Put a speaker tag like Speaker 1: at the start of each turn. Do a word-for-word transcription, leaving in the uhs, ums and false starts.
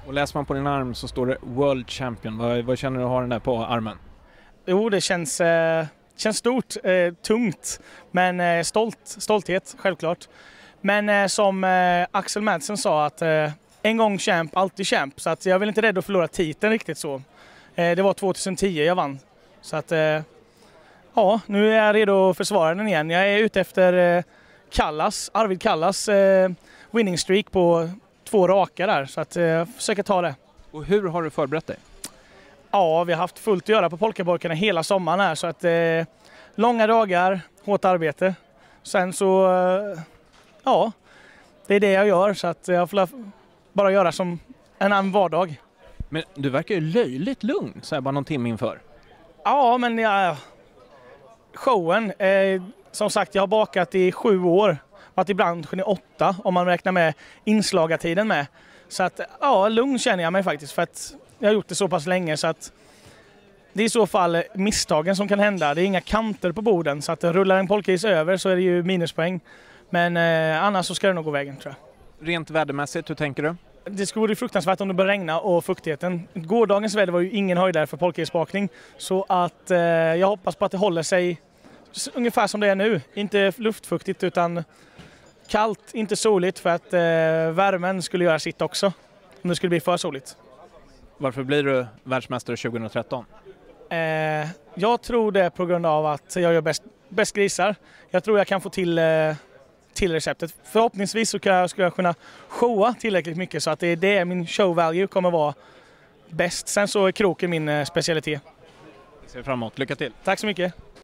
Speaker 1: Och läser man på din arm så står det World Champion. Vad, vad känner du att ha den där på armen?
Speaker 2: Jo, det känns, eh, känns stort, eh, tungt, men eh, stolt, stolthet, självklart. Men eh, som eh, Axel Madsen sa, att eh, en gång champ, alltid champ. Så att jag är väl inte rädd att förlora titeln riktigt så. Eh, det var tjugohundratio jag vann. Så att, eh, ja, nu är jag redo att försvara den igen. Jag är ute efter eh, Kallas, Arvid Kallas eh, winning streak på två raka där. Så att eh, försöka ta det.
Speaker 1: Och hur har du förberett dig?
Speaker 2: Ja, vi har haft fullt att göra på polkaburkarna hela sommaren här. Så att eh, långa dagar, hårt arbete. Sen så, eh, ja, det är det jag gör. Så att jag får bara göra som en annan vardag.
Speaker 1: Men du verkar ju löjligt lugn så här bara någon timme inför.
Speaker 2: Ja, men ja, showen, eh, som sagt, jag har bakat i sju år. Varit i branschen i åtta om man räknar med inslagartiden med. Så att, ja, lugn känner jag mig faktiskt för att jag har gjort det så pass länge så att det är i så fall misstagen som kan hända. Det är inga kanter på borden så att rullar en polkis över så är det ju minuspoäng. Men eh, annars så ska det nog gå vägen, tror jag.
Speaker 1: Rent vädermässigt, hur tänker du?
Speaker 2: Det skulle vara fruktansvärt om det börjar regna och fuktigheten. Gårdagens väder var ju ingen höjdare för polkisbakning. Så att eh, jag hoppas på att det håller sig ungefär som det är nu. Inte luftfuktigt utan kallt, inte soligt för att eh, värmen skulle göra sitt också. Om det skulle bli för soligt.
Speaker 1: Varför blir du världsmästare tjugohundratretton?
Speaker 2: Eh, jag tror det på grund av att jag gör bäst, bäst grisar. Jag tror jag kan få till, eh, till receptet. Förhoppningsvis så kan jag, ska jag kunna showa tillräckligt mycket så att det är det min show value kommer vara bäst. Sen så är kroken min eh, specialitet.
Speaker 1: Jag ser fram emot. Lycka till!
Speaker 2: Tack så mycket!